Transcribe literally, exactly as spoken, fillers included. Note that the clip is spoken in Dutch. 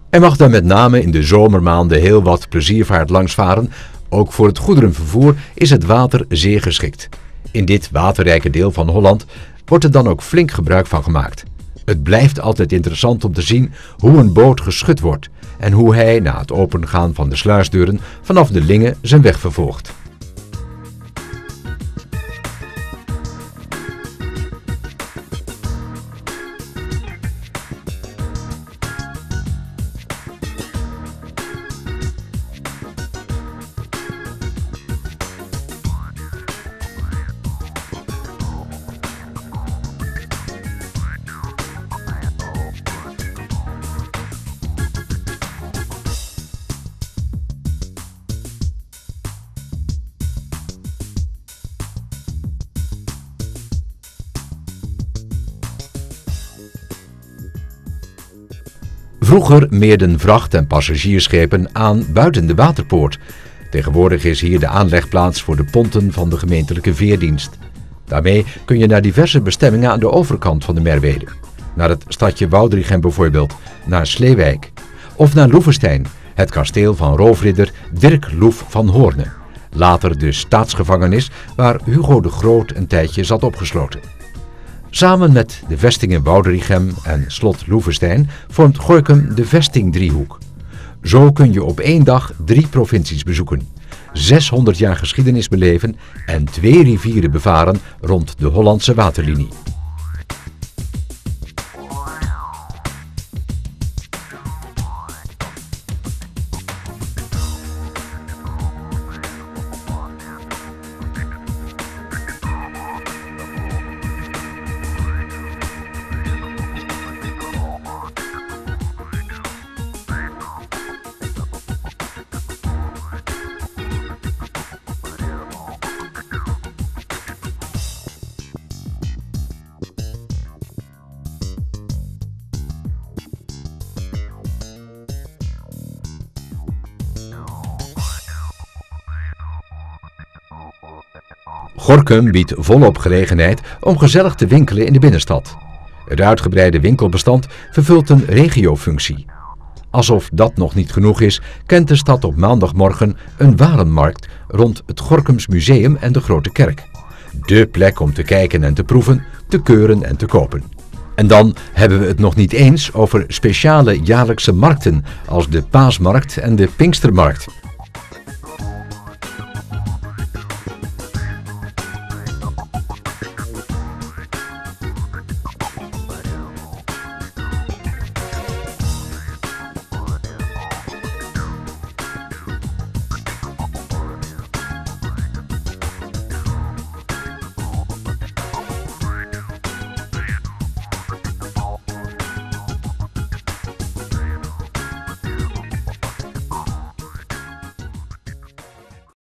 Er mag dan met name in de zomermaanden heel wat pleziervaart langsvaren. Ook voor het goederenvervoer is het water zeer geschikt. In dit waterrijke deel van Holland wordt er dan ook flink gebruik van gemaakt. Het blijft altijd interessant om te zien hoe een boot geschud wordt en hoe hij na het opengaan van de sluisdeuren vanaf de Linge zijn weg vervolgt. Vroeger meerden vracht- en passagiersschepen aan buiten de waterpoort. Tegenwoordig is hier de aanlegplaats voor de ponten van de gemeentelijke veerdienst. Daarmee kun je naar diverse bestemmingen aan de overkant van de Merwede. Naar het stadje Woudrichem bijvoorbeeld, naar Sleewijk. Of naar Loevestein, het kasteel van roofridder Dirk Loef van Hoorne. Later de staatsgevangenis waar Hugo de Groot een tijdje zat opgesloten. Samen met de vestingen Woudrichem en slot Loevestein vormt Gorinchem de vestingdriehoek. Zo kun je op één dag drie provincies bezoeken, zeshonderd jaar geschiedenis beleven en twee rivieren bevaren rond de Hollandse waterlinie. Gorinchem biedt volop gelegenheid om gezellig te winkelen in de binnenstad. Het uitgebreide winkelbestand vervult een regiofunctie. Alsof dat nog niet genoeg is, kent de stad op maandagmorgen een warenmarkt rond het Gorinchems Museum en de Grote Kerk. Dé plek om te kijken en te proeven, te keuren en te kopen. En dan hebben we het nog niet eens over speciale jaarlijkse markten als de Paasmarkt en de Pinkstermarkt.